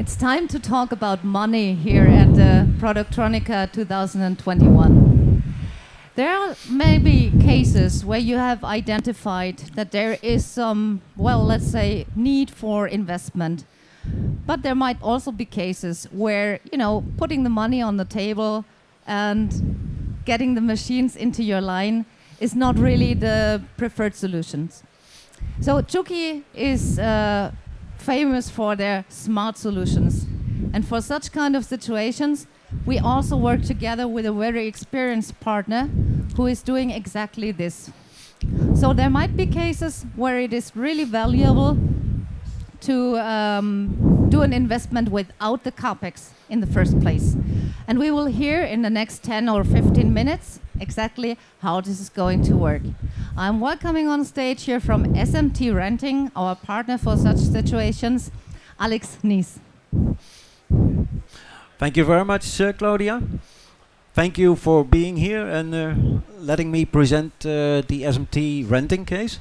It's time to talk about money here at Productronica 2021. There are maybe cases where you have identified that there is some, well, let's say, need for investment. But there might also be cases where, you know, putting the money on the table and getting the machines into your line is not really the preferred solutions. So Juki is famous for their smart solutions. And for such kind of situations, we also work together with a very experienced partner who is doing exactly this. So there might be cases where it is really valuable to do an investment without the CapEx in the first place. And we will hear in the next 10 or 15 minutes exactly how this is going to work. I'm welcoming on stage here from SMT Renting, our partner for such situations, Alex Nies. Thank you very much, Claudia. Thank you for being here and letting me present the SMT renting case.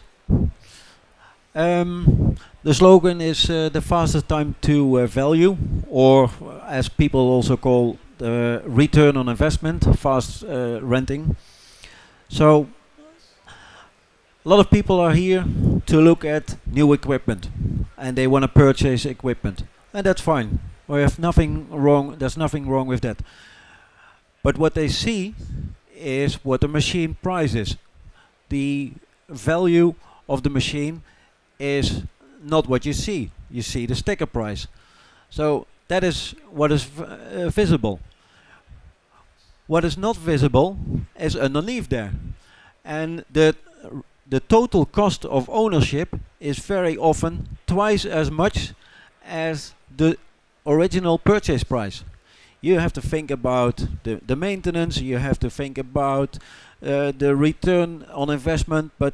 The slogan is the fastest time to value, or as people also call the return on investment, fast renting. So a lot of people are here to look at new equipment and they want to purchase equipment, and that's fine. We have nothing wrong, there's nothing wrong with that. But what they see is what the machine price is. The value of the machine is not what you see. You see the sticker price. So that is what is visible. What is not visible is underneath there. And the total cost of ownership is very often twice as much as the original purchase price. You have to think about the maintenance, you have to think about the return on investment, but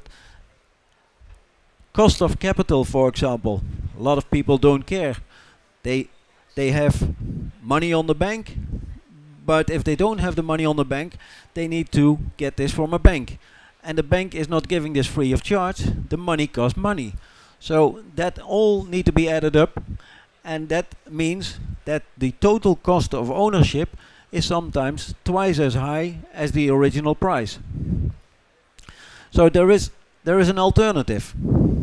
cost of capital, for example, a lot of people don't care. They have money on the bank, but if they don't have the money on the bank, they need to get this from a bank. And the bank is not giving this free of charge. The money costs money. So that all need to be added up, and that means that the total cost of ownership is sometimes twice as high as the original price. So there is an alternative.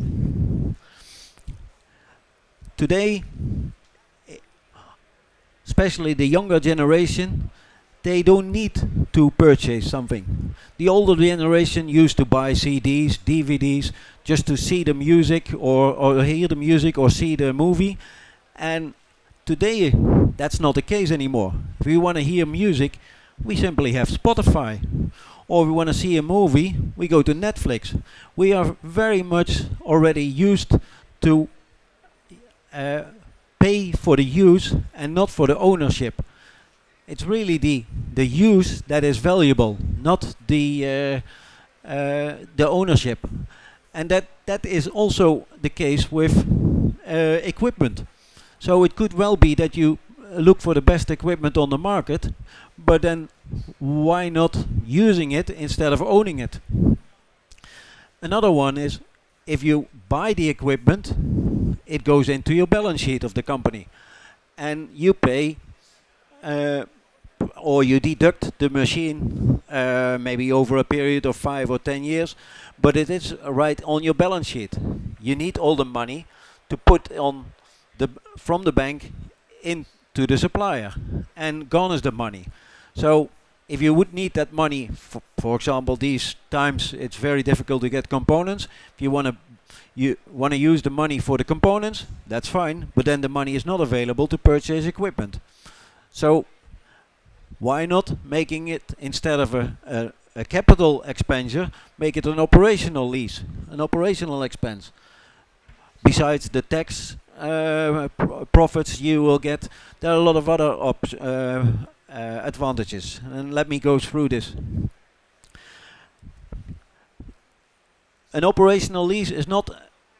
Today, especially the younger generation, they don't need to purchase something. The older generation used to buy CDs, DVDs, just to see the music or hear the music or see the movie. And today, that's not the case anymore. If we want to hear music, we simply have Spotify. Or we want to see a movie, we go to Netflix. We are very much already used to pay for the use and not for the ownership. It's really the use that is valuable, not the ownership. And that is also the case with equipment. So it could well be that you look for the best equipment on the market, but then why not using it instead of owning it? Another one is, if you buy the equipment, it goes into your balance sheet of the company, and you pay or you deduct the machine maybe over a period of 5 or 10 years, but it is right on your balance sheet. You need all the money to put on from the bank into the supplier, and gone is the money. So if you would need that money, for example, these times it's very difficult to get components. If you want to use the money for the components, that's fine, but then the money is not available to purchase equipment. So why not making it, instead of a capital expenditure, make it an operational lease, an operational expense? Besides the tax profits you will get, there are a lot of other advantages, and let me go through this. An operational lease is not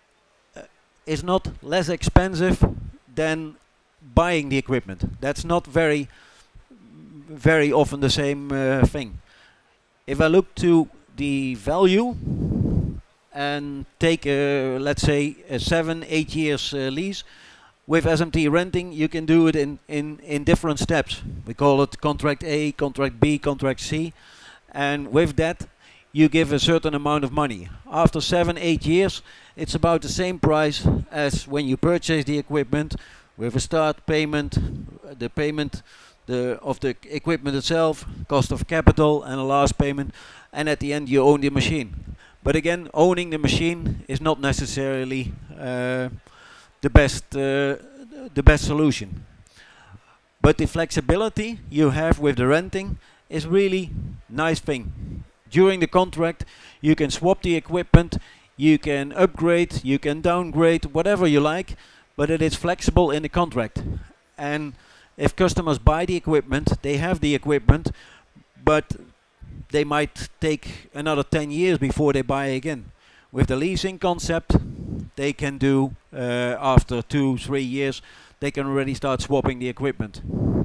less expensive than buying the equipment. That's not very often the same thing. If I look to the value and take let's say a 7-8 years lease, with SMT renting, you can do it in different steps. We call it contract A, contract B, contract C. And with that, you give a certain amount of money. After 7-8 years, it's about the same price as when you purchase the equipment, with a start payment, the payment of the equipment itself, cost of capital, and a last payment. And at the end, you own the machine. But again, owning the machine is not necessarily the best solution. But the flexibility you have with the renting is really nice thing. During the contract, you can swap the equipment, you can upgrade, you can downgrade, whatever you like, but it is flexible in the contract. And if customers buy the equipment, they have the equipment, but they might take another 10 years before they buy again. With the leasing concept, they can do after 2-3 years, they can already start swapping the equipment.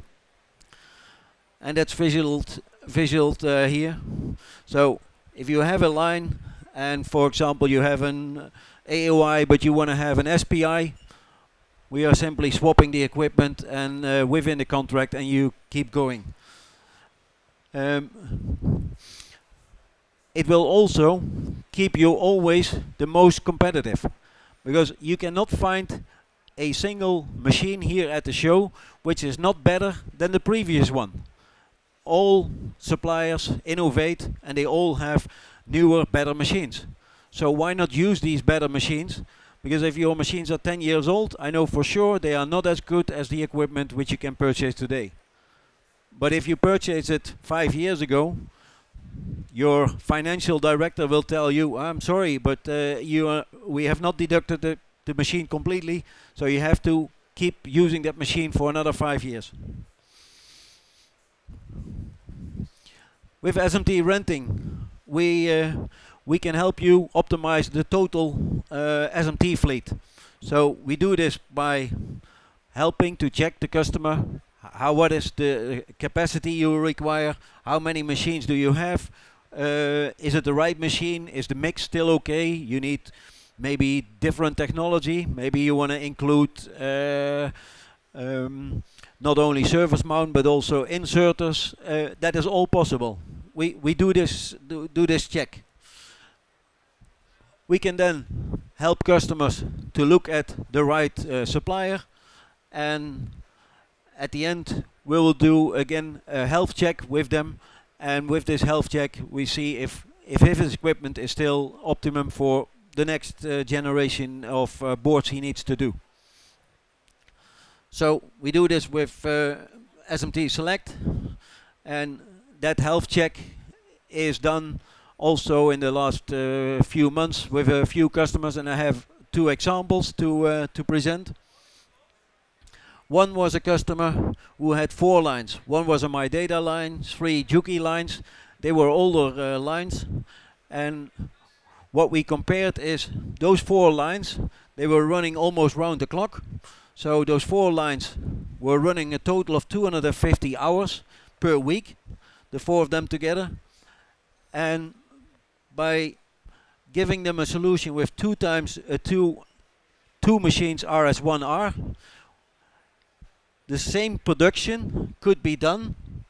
And that's visualed here. So if you have a line, and for example you have an AOI but you want to have an SPI, we are simply swapping the equipment and within the contract, and you keep going. It will also keep you always the most competitive, because you cannot find a single machine here at the show which is not better than the previous one. All suppliers innovate and they all have newer, better machines. So why not use these better machines? Because if your machines are 10 years old, I know for sure they are not as good as the equipment which you can purchase today. But if you purchase it 5 years ago, your financial director will tell you, I'm sorry, but we have not deducted the machine completely, so you have to keep using that machine for another 5 years. With SMT renting, we can help you optimize the total SMT fleet. So we do this by helping to check the customer, what is the capacity you require, how many machines do you have, is it the right machine, is the mix still okay, you need maybe different technology, maybe you want to include not only surface mount but also inserters. That is all possible. We do this check. We can then help customers to look at the right supplier, and at the end we will do again a health check with them, and with this health check we see if his equipment is still optimum for the next generation of boards he needs to do. So we do this with SMT Select, and that health check is done also in the last few months with a few customers, and I have 2 examples to present. One was a customer who had 4 lines. One was a MyData line, 3 Juki lines. They were older lines, and what we compared is those 4 lines, they were running almost round the clock. So those 4 lines were running a total of 250 hours per week, the 4 of them together. And by giving them a solution with 2 machines RS1R, the same production could be done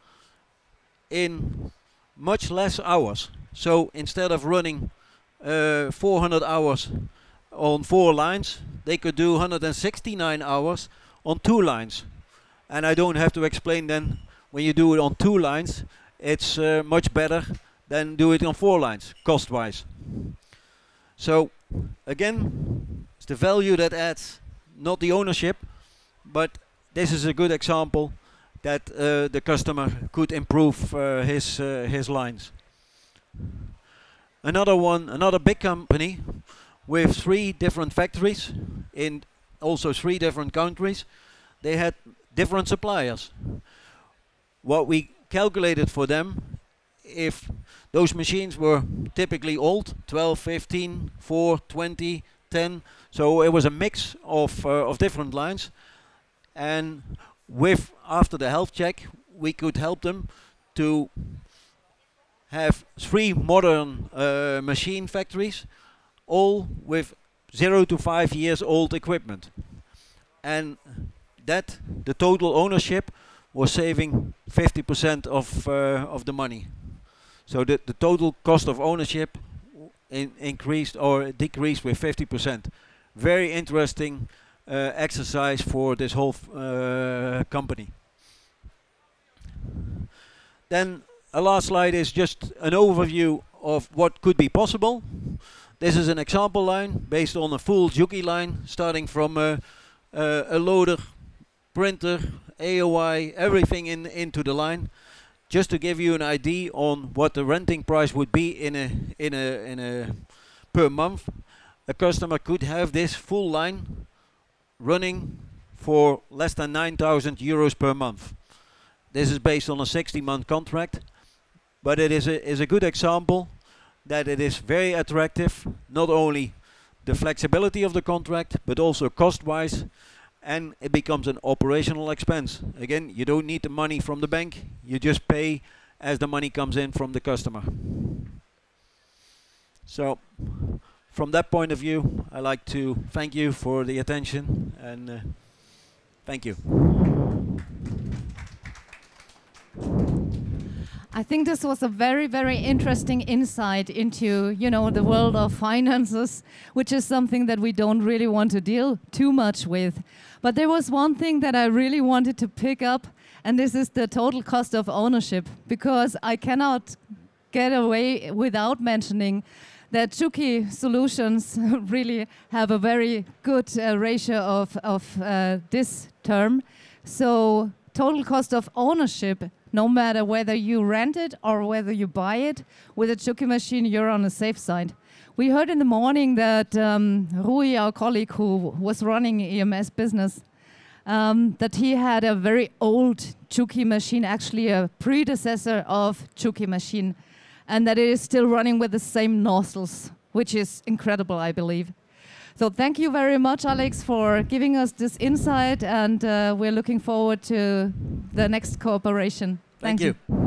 in much less hours. So instead of running 400 hours on 4 lines, they could do 169 hours on 2 lines. And I don't have to explain then, when you do it on 2 lines, it's much better than do it on 4 lines, cost-wise. So again, it's the value that adds, not the ownership, but this is a good example that the customer could improve his lines. Another big company with 3 different factories in also 3 different countries. They had different suppliers. What we calculated for them, if those machines were typically old, 12, 15, 4, 20, 10, so it was a mix of different lines. And after the health check, we could help them to have 3 modern machine factories, all with 0 to 5 years old equipment. and that the total ownership was saving 50% of the money. So the total cost of ownership increased or decreased with 50%. Very interesting exercise for this whole company. Then a last slide is just an overview of what could be possible. This is an example line based on a full Juki line, starting from a loader, printer, AOI, everything into the line, just to give you an idea on what the renting price would be in a per month. A customer could have this full line running for less than 9,000 euros per month. This is based on a 60-month contract, but it is a good example that it is very attractive, not only the flexibility of the contract, but also cost-wise, and it becomes an operational expense. Again, you don't need the money from the bank, you just pay as the money comes in from the customer. So, from that point of view, I like to thank you for the attention, and thank you. I think this was a very, very interesting insight into, the world of finances, which is something that we don't really want to deal too much with. But there was one thing that I really wanted to pick up, and this is the total cost of ownership, because I cannot get away without mentioning that Juki solutions really have a very good ratio of this term. So total cost of ownership, no matter whether you rent it or whether you buy it, with a Juki machine, you're on a safe side. We heard in the morning that Rui, our colleague who was running EMS business, that he had a very old Juki machine, actually a predecessor of Juki machine, and that it is still running with the same nozzles, which is incredible, I believe. So thank you very much, Alex, for giving us this insight, and we're looking forward to the next cooperation. Thank you.